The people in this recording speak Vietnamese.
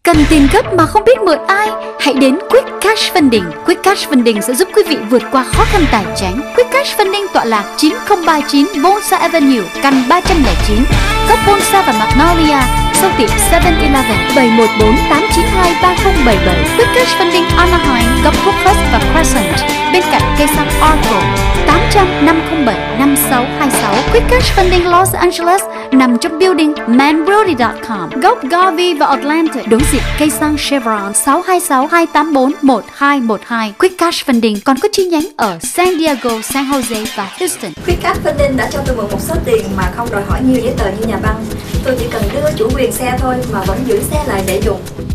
Cần tiền gấp mà không biết mượn ai? Hãy đến Quick Cash Funding. Quick Cash Funding sẽ giúp quý vị vượt qua khó khăn tài chính. Quick Cash Funding tọa lạc 9039 Bonsa Avenue, căn 309, góc Bonsa và Magnolia, sau tiệm 7-Eleven. 714-892-3077. Quick Cash Funding Anaheim, góc Crocus và Crescent, bên cạnh cây xăng Arco. 800-507-5626. Quick Cash Funding Los Angeles nằm trong building manbrody.com, góc Garvey và Atlantic, đối diện cây xăng Chevron. 626-284-1212. Quick Cash Funding còn có chi nhánh ở San Diego, San Jose và Houston. Quick Cash Funding đã cho tôi mượn một số tiền mà không đòi hỏi nhiều giấy tờ như nhà băng. Tôi chỉ cần đưa chủ quyền xe thôi mà vẫn giữ xe lại để dùng.